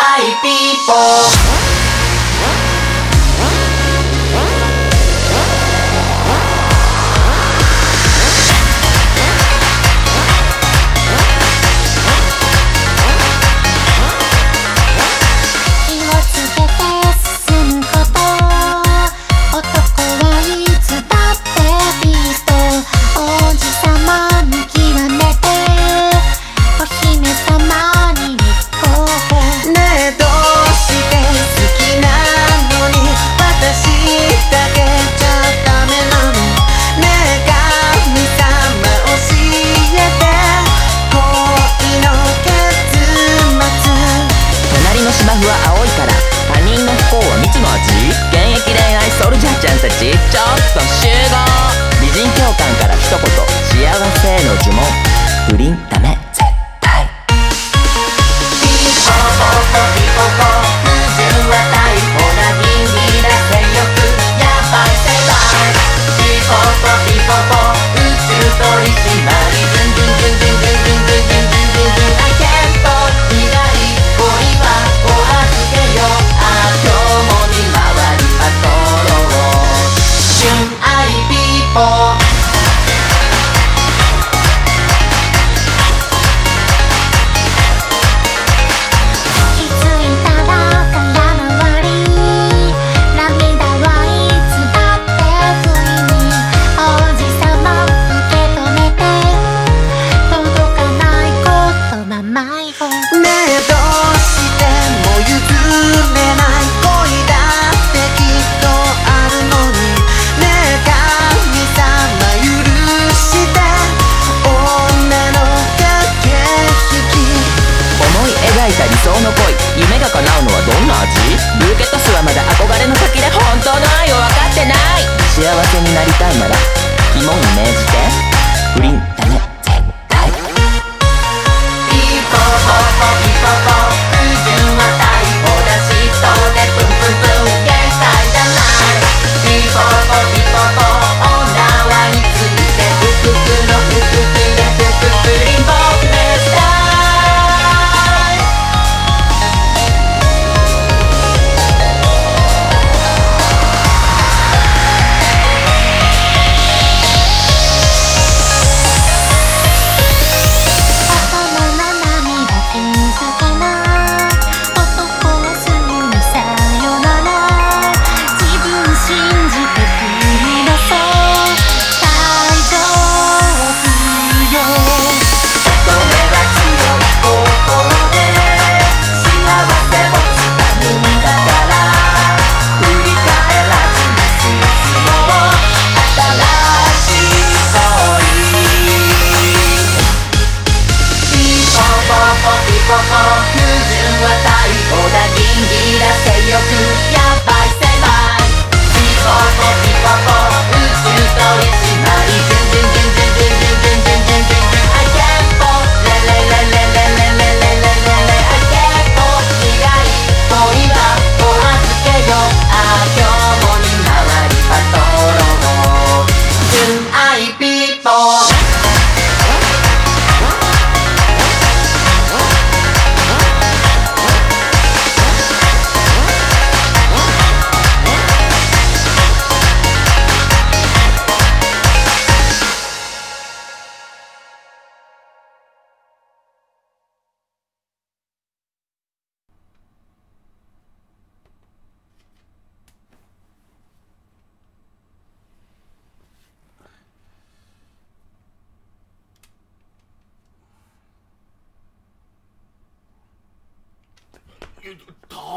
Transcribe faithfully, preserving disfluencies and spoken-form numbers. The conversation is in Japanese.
愛ピーポーちょっと集合。美人教官から一言、幸せへの呪文。不倫ダメ絶対。 ピーポーポーポピポポ、不純は逮捕だ。ギンギラ性欲やばい世代。ピーポーポピポポ、宇宙取り締まり。ズンズンズンズンズンズンズンズンズンズンズン。I can't fall 苦い恋はお預けよ。あ、今日も見回りパトロール。純愛ピーポー気づいたら空回り、涙はいつだって不意に王子様受け止めて、届かない言葉迷子。 ねえどうしても譲れない恋だってきっとあるのに。ねえ神様許して女の駆け引き。 思い描いた理想の恋、夢が叶うのはどんな味？ブーケトスはまだ憧れの先で本当の愛を分かってない。幸せになりたいなら肝に銘じて、不倫ダメ絶対。 ピーポーポーポピポポ、不純は逮捕だ。嫉妬でプンプンプン限界じゃない。ピーポーポピポポ、女はについてふくふのふくふでふくふりんぼくねスタイル。 大人な涙気づけない男はすぐにさよなら。自分信じて振り出そう。大丈夫よ。 乙女は強い心で幸せをつかむんだから。振り返らずに進もう新しい恋。ピーポーポーポピポポ、不純は逮捕だ。ギンギラ性欲やばい世代。ピーポーポピポポ、宇宙取り締まり。ズンズンズンズンズンズンズンズンズンズンズン。I can't fall レレレレレレレレレレレ。I can't fall 苦い恋はお預けよ。あ、今日も見回りパトロール。純愛ピーポーた